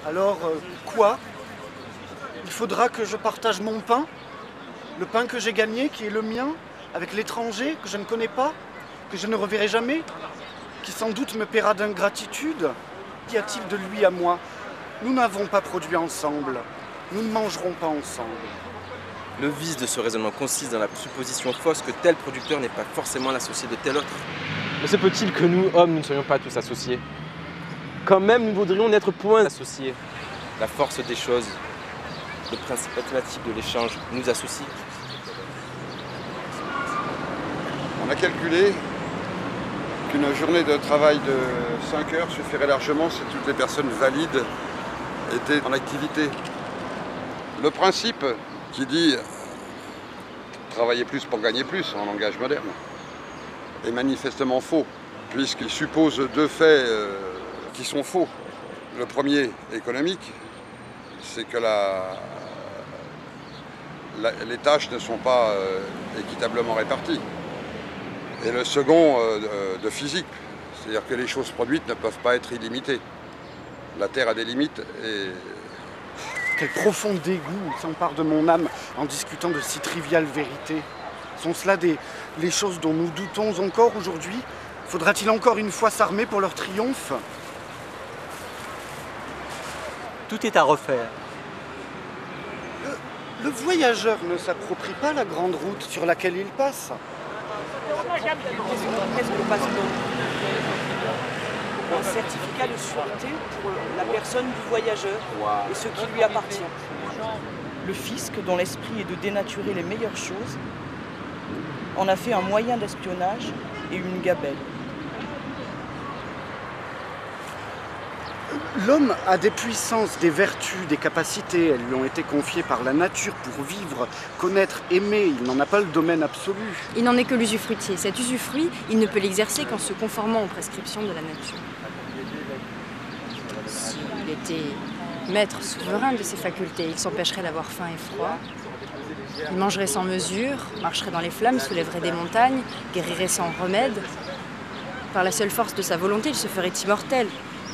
Alors, quoi? Il faudra que je partage mon pain? Le pain que j'ai gagné, qui est le mien, avec l'étranger que je ne connais pas, que je ne reverrai jamais, qui sans doute me paiera d'ingratitude? Qu'y a-t-il de lui à moi? Nous n'avons pas produit ensemble. Nous ne mangerons pas ensemble. Le vice de ce raisonnement consiste dans la supposition fausse que tel producteur n'est pas forcément l'associé de tel autre. Mais se peut-il que nous, hommes, nous ne soyons pas tous associés? Quand même, nous voudrions n'être point associés. La force des choses, le principe mathématique de l'échange nous associe. On a calculé qu'une journée de travail de 5 heures suffirait largement si toutes les personnes valides étaient en activité. Le principe qui dit travailler plus pour gagner plus en langage moderne est manifestement faux, puisqu'il suppose deux faits qui sont faux. Le premier, économique, c'est que les tâches ne sont pas équitablement réparties. Et le second, de physique, c'est-à-dire que les choses produites ne peuvent pas être illimitées. La Terre a des limites et... Quel profond dégoût s'empare de mon âme en discutant de si triviales vérités. Sont cela les choses dont nous doutons encore aujourd'hui? Faudra-t-il encore une fois s'armer pour leur triomphe? Tout est à refaire. Le voyageur ne s'approprie pas la grande route sur laquelle il passe. Presque le passeport. Un certificat de sûreté pour la personne du voyageur et ce qui lui appartient. Le fisc, dont l'esprit est de dénaturer les meilleures choses, en a fait un moyen d'espionnage et une gabelle. L'homme a des puissances, des vertus, des capacités. Elles lui ont été confiées par la nature pour vivre, connaître, aimer. Il n'en a pas le domaine absolu. Il n'en est que l'usufruitier. Cet usufruit, il ne peut l'exercer qu'en se conformant aux prescriptions de la nature. S'il était maître souverain de ses facultés, il s'empêcherait d'avoir faim et froid. Il mangerait sans mesure, marcherait dans les flammes, soulèverait des montagnes, guérirait sans remède. Par la seule force de sa volonté, il se ferait immortel.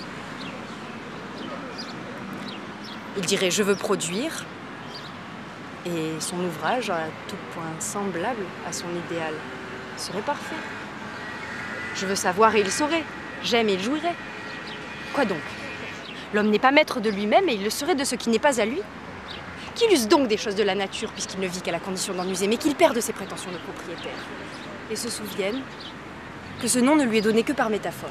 Il dirait « je veux produire » et son ouvrage, à tout point semblable à son idéal, serait parfait. Je veux savoir et il saurait. J'aime et il jouirait. Quoi donc? L'homme n'est pas maître de lui-même et il le serait de ce qui n'est pas à lui. Qu'il use donc des choses de la nature puisqu'il ne vit qu'à la condition d'en user, mais qu'il perde ses prétentions de propriétaire. Et se souvienne que ce nom ne lui est donné que par métaphore.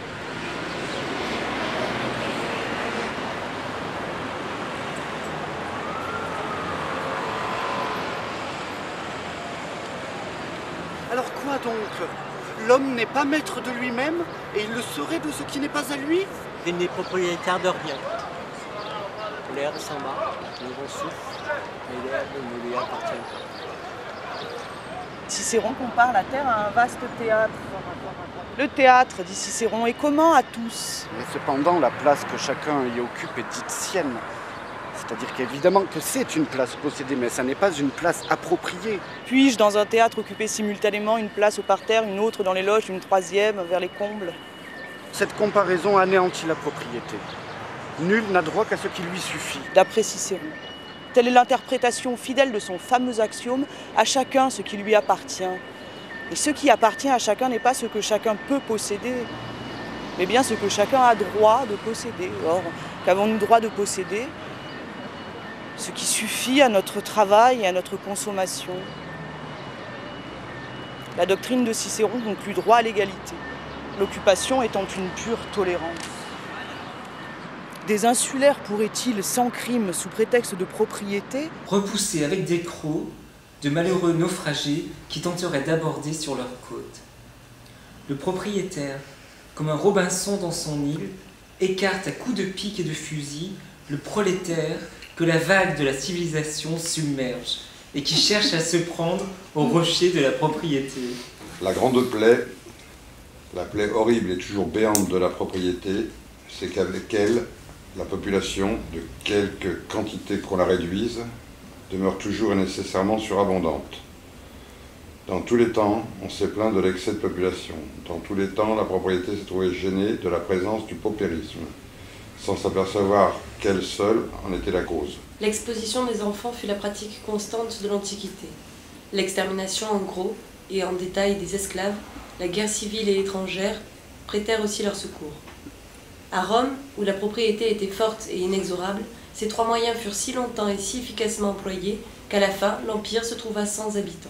Alors quoi donc? L'homme n'est pas maître de lui-même et il le serait de ce qui n'est pas à lui? Il n'est propriétaire de rien. L'air s'en va, le vent souffle, mais l'air ne lui appartient pas. Cicéron compare la Terre à un vaste théâtre. Le théâtre, dit Cicéron, est commun à tous. Mais cependant, la place que chacun y occupe est dite sienne. C'est-à-dire qu'évidemment que c'est une place possédée, mais ça n'est pas une place appropriée. Puis-je, dans un théâtre, occuper simultanément une place au parterre, une autre dans les loges, une troisième vers les combles? Cette comparaison anéantit la propriété. Nul n'a droit qu'à ce qui lui suffit. D'après Cicéron, telle est l'interprétation fidèle de son fameux axiome « à chacun ce qui lui appartient ». Et ce qui appartient à chacun n'est pas ce que chacun peut posséder, mais bien ce que chacun a droit de posséder. Or, qu'avons-nous droit de posséder? Ce qui suffit à notre travail et à notre consommation. La doctrine de Cicéron conclut droit à l'égalité, l'occupation étant une pure tolérance. Des insulaires pourraient-ils, sans crime, sous prétexte de propriété, repousser avec des crocs de malheureux naufragés qui tenteraient d'aborder sur leur côte? Le propriétaire, comme un Robinson dans son île, écarte à coups de pique et de fusil le prolétaire que la vague de la civilisation submerge et qui cherche à se prendre au rocher de la propriété. La grande plaie, la plaie horrible et toujours béante de la propriété, c'est qu'avec elle, la population, de quelque quantité qu'on la réduise, demeure toujours et nécessairement surabondante. Dans tous les temps, on s'est plaint de l'excès de population. Dans tous les temps, la propriété s'est trouvée gênée de la présence du paupérisme. sans s'apercevoir qu'elle seule en était la cause. L'exposition des enfants fut la pratique constante de l'Antiquité. L'extermination en gros et en détail des esclaves, la guerre civile et étrangère prêtèrent aussi leur secours. À Rome, où la propriété était forte et inexorable, ces trois moyens furent si longtemps et si efficacement employés qu'à la fin, l'Empire se trouva sans habitants.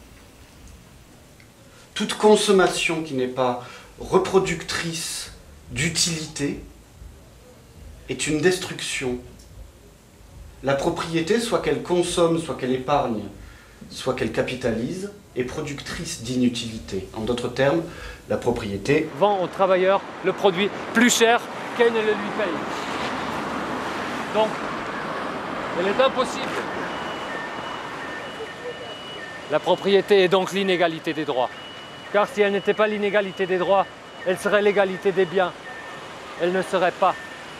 Toute consommation qui n'est pas reproductrice d'utilité est une destruction. La propriété, soit qu'elle consomme, soit qu'elle épargne, soit qu'elle capitalise, est productrice d'inutilité. En d'autres termes, la propriété vend aux travailleurs le produit plus cher qu'elle ne le lui paye. Donc, elle est impossible. La propriété est donc l'inégalité des droits. Car si elle n'était pas l'inégalité des droits, elle serait l'égalité des biens. Elle ne serait pas.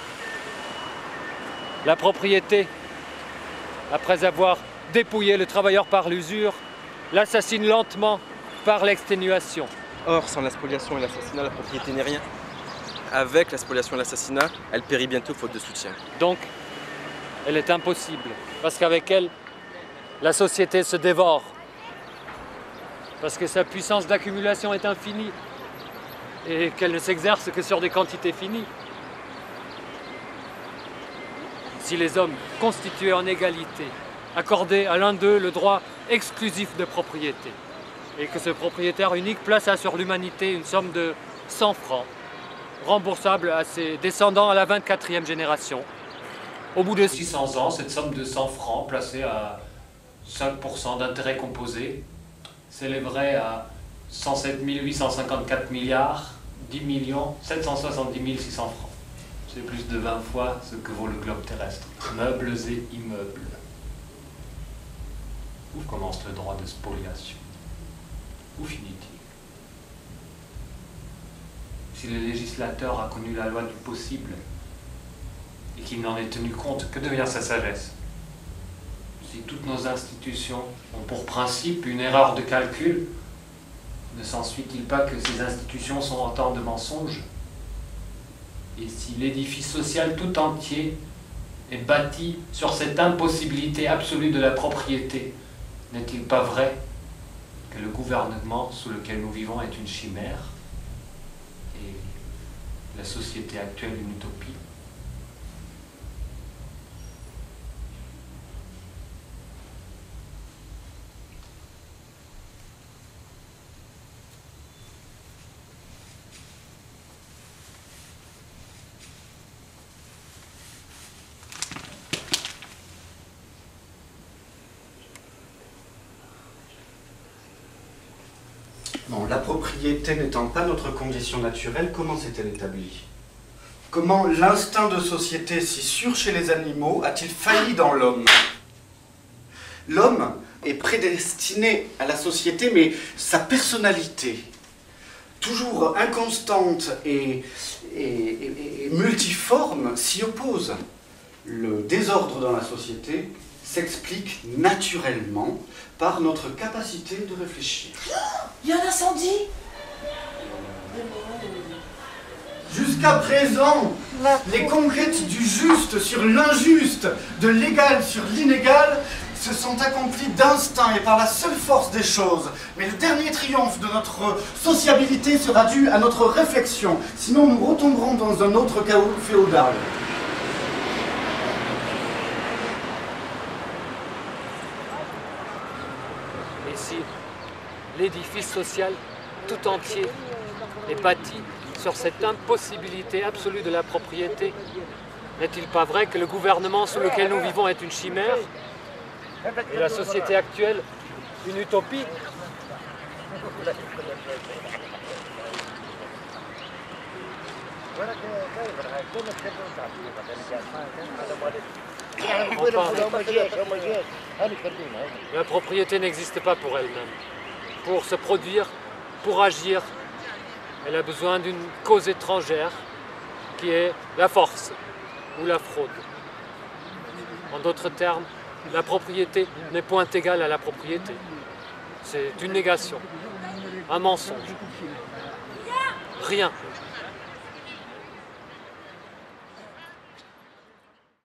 La propriété, après avoir dépouillé le travailleur par l'usure, l'assassine lentement par l'exténuation. Or, sans la spoliation et l'assassinat, la propriété n'est rien. Avec la spoliation et l'assassinat, elle périt bientôt faute de soutien. Donc, elle est impossible, parce qu'avec elle, la société se dévore. Parce que sa puissance d'accumulation est infinie et qu'elle ne s'exerce que sur des quantités finies. Si les hommes constituaient en égalité, accordaient à l'un d'eux le droit exclusif de propriété, et que ce propriétaire unique plaça sur l'humanité une somme de 100 francs, remboursable à ses descendants à la 24e génération. Au bout de 600 ans, cette somme de 100 francs, placée à 5% d'intérêt composé, s'élèverait à 107 854 milliards, 10 770 600 francs. C'est plus de 20 fois ce que vaut le globe terrestre. Meubles et immeubles. Où commence le droit de spoliation? Où finit-il? Si le législateur a connu la loi du possible et qu'il n'en ait tenu compte, que devient sa sagesse? Si toutes nos institutions ont pour principe une erreur de calcul, ne s'ensuit-il pas que ces institutions sont autant de mensonges? Et si l'édifice social tout entier est bâti sur cette impossibilité absolue de la propriété, n'est-il pas vrai que le gouvernement sous lequel nous vivons est une chimère et la société actuelle une utopie? Bon, la propriété n'étant pas notre condition naturelle, comment s'est-elle établie? Comment l'instinct de société si sûr chez les animaux a-t-il failli dans l'homme? L'homme est prédestiné à la société, mais sa personnalité, toujours inconstante et multiforme, s'y oppose. Le désordre dans la société s'explique naturellement par notre capacité de réfléchir. Il y a un incendie! Jusqu'à présent, les conquêtes du juste sur l'injuste, de l'égal sur l'inégal, se sont accomplies d'instinct et par la seule force des choses. Mais le dernier triomphe de notre sociabilité sera dû à notre réflexion, sinon nous retomberons dans un autre chaos féodal. Et si l'édifice social tout entier est bâti sur cette impossibilité absolue de la propriété, n'est-il pas vrai que le gouvernement sous lequel nous vivons est une chimère et la société actuelle une utopie? La propriété n'existe pas pour elle-même. Pour se produire, pour agir, elle a besoin d'une cause étrangère qui est la force ou la fraude. En d'autres termes, la propriété n'est point égale à la propriété. C'est une négation, un mensonge. Rien